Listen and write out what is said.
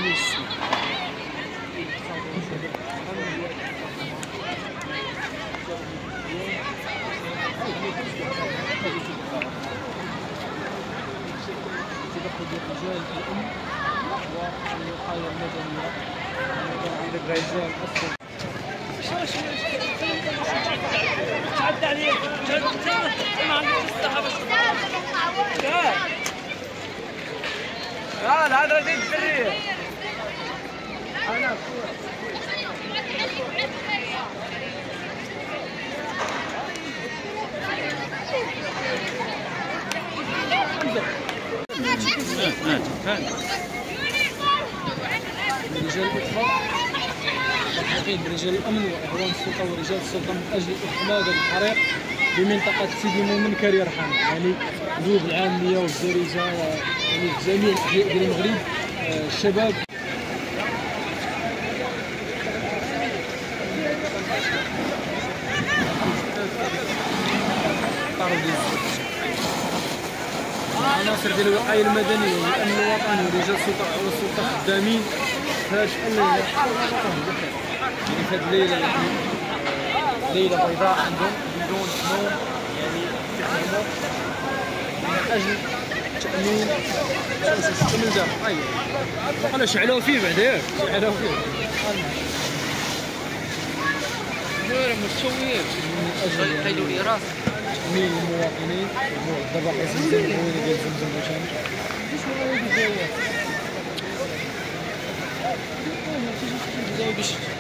رجال الأم والوقاية المدنية. عندك رجال أصلا تعدى عليك ما عندك الصحة لا لا هذا زيد الدريه انا رجال الإطفاء ملحقين برجال الأمن وإعوان السلطة ورجال السلطة من أجل إخماد الحريق بمنطقة سيدي مومن كرير حان، يعني ذوب العامية والزريزة يعني في جميع الأحياء ديال المغرب. الشباب عناصر ديال الوقاية المدنية والأمن الوطني ورجال السلطة خدامين في هذا الشأن يعني في هذه الليلة ليلة بيضاء عندهم بدون نوم، يعني يخدموا من أجل تأمين من دار. أيوه أنا شعلوا فيه بعدا ياك شعلوا فيه لا متسويين من أجل قيلوا لي راسك تأمين المواطنين والضبط زمزم الهوية ديال زمزم واش باش